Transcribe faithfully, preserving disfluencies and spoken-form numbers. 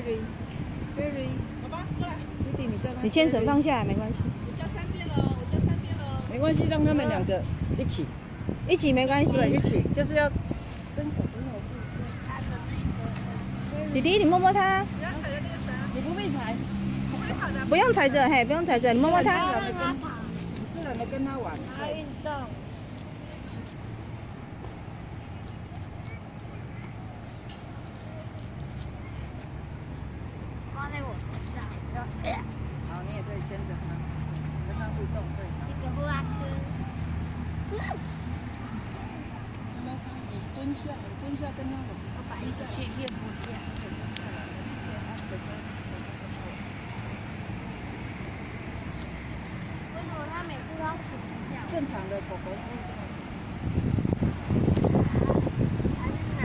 Berry，Berry， 好吧，过来。 弟弟，你叫他。 你牵绳放下来没关系。 我叫三遍了，我叫三遍了。 没关系，让他们两个一起， 一起没关系。 对，一起就是要。 弟弟，你摸摸它。 不要踩着那个绳。 你不必踩。 不用踩着，嘿，不用踩着，你摸摸它。 你自然的跟他玩。 他运动。挂在我头上。 好，你也可以牵着它，跟它互动，对。 一个布拉斯。 你蹲下，你蹲下跟他玩。 我把一个去越不下。为什么他每次都要停一下？ 正常的狗狗会这样。